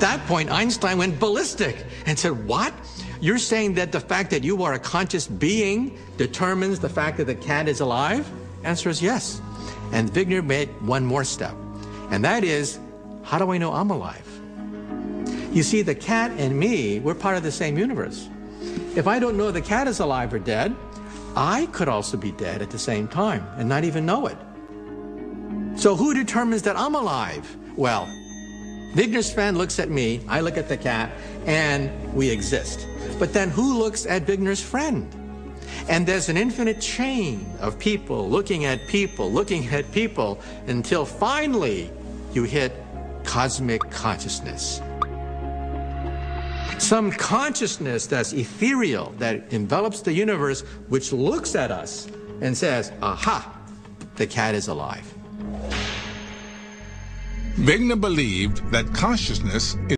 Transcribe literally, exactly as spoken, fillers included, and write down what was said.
that point, Einstein went ballistic and said, what? You're saying that the fact that you are a conscious being determines the fact that the cat is alive? Answer is yes. And Wigner made one more step, and that is, how do I know I'm alive? You see, the cat and me, we're part of the same universe. If I don't know the cat is alive or dead, I could also be dead at the same time and not even know it. So who determines that I'm alive? Well, Wigner's friend looks at me, I look at the cat, and we exist. But then who looks at Wigner's friend? And there's an infinite chain of people looking at people, looking at people, until finally you hit cosmic consciousness. Some consciousness that's ethereal, that envelops the universe, which looks at us and says, aha, the cat is alive. Wigner believed that consciousness